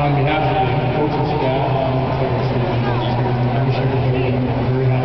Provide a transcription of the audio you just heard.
on behalf of the coaching staff, players, I wish everybody a very happy